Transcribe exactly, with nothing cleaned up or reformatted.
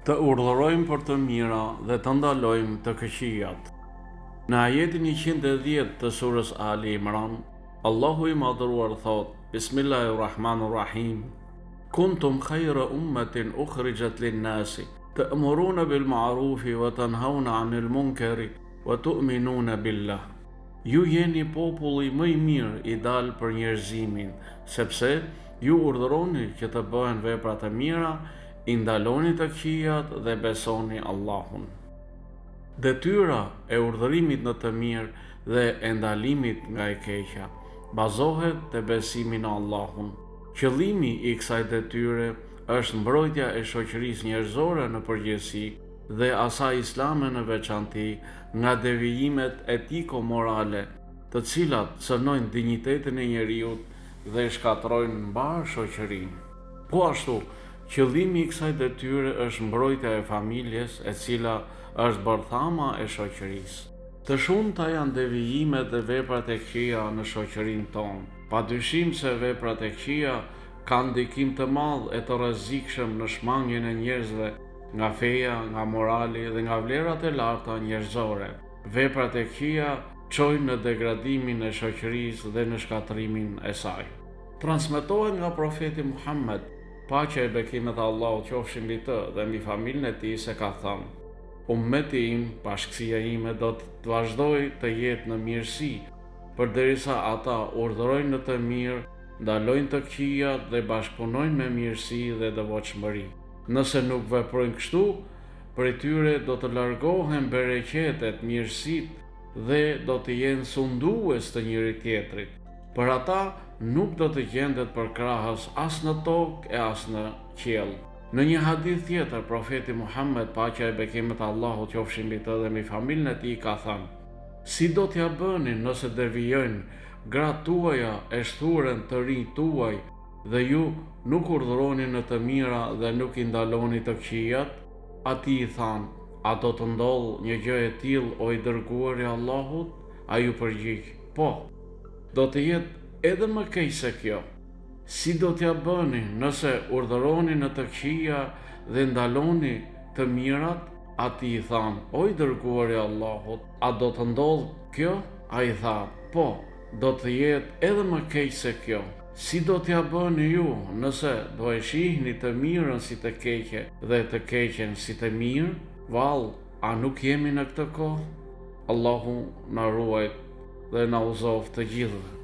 Të urdhërojmë për të mira dhe të ndalojmë të këqijat. Në ajetin njëqind e dhjetë të surës Ali Imran, Allahu i madhëruar thot: Bismillahirrahmanirrahim. Kuntum khayra ummatin ukhrijat lin-nasi ta'muruna bil ma'rufi wa tanhauna 'anil munkari wa tu'minuna billah. Ju jeni populli më i mirë i dalë për njerëzimin, sepse ju urdhëroni që të bëhen vepra të mira, i ndaloni të këqijat dhe besoni Allahun. Detyra e urdhërimit në të mirë dhe e ndalimit nga e keqja bazohet te besimi në Allahun. Qëllimi i kësaj detyre është mbrojtja e shoqërisë njerëzore në përgjithësi dhe asaj islame në veçanti nga devijimet etiko-morale, të cilat cënojnë dinjitetin e njeriut dhe shkatrojnë mbar shoqërinë. Po ashtu, qëllimi i kësaj detyre është mbrojtja e familjes, e cila është bërthama e shoqërisë. Të shumta janë devijimet dhe veprat e këqija në shoqërinë tonë. Padyshim se veprat e këqija kanë ndikim të madh e të rrezikshëm në shmangjen e njerëzve nga feja, nga morali dhe nga vlerat e larta njerëzore. Veprat e këqija çojnë në degradimin e shoqërisë dhe në shkatrimin e saj. Transmetohet nga profeti Muhammed, paqja e bekimet e Allahut qofshin mbi të dhe mbi familjen e tij, se ka thënë: Ummeti im, bashkësia ime, do të vazhdojë të jetë në mirësi, përderisa ata urdhërojnë në të mirë, ndalojnë të këqijat dhe bashkëpunojnë me mirësi dhe devotshmëri. Nëse nuk veprojnë kështu, prej tyre do të largohen bereqetet, mirësitë dhe do të jenë sundues të njëri tjetrit. Për ata nuk do të gjendet përkrahas as në tokë e as në qiell. Në një hadith tjetër, profeti Muhammed, paqja e bekimet e Allahut qofshin mbi të dhe mbi familjen e tij, ka thënë: Si do t'ja bëni nëse devijojnë gratë tuaja e shthuren të rinj tuaj dhe ju nuk urdhëroni në të mira dhe nuk i ndaloni të këqijat? Ati i thanë: A do të ndodhë një gjë e tillë, o i dërguari i Allahut? Ai u përgjigj: Po. Do të jetë edhe më keq se kjo. Si do t'ja bëni nëse urdhëroni në të këqija dhe ndaloni të mirat? Ati i thanë: O i dërguari i Allahut, a do të ndodhë kjo? Ai tha: Po. Do të jetë edhe më keq se kjo. Si do t'ja bëni ju nëse do e shihni të mirën si të keqe dhe të keqen si të mirë? Vallë, a nuk jemi në këtë kohë? Allahu na ruaj dhe na uzoft të gjithë.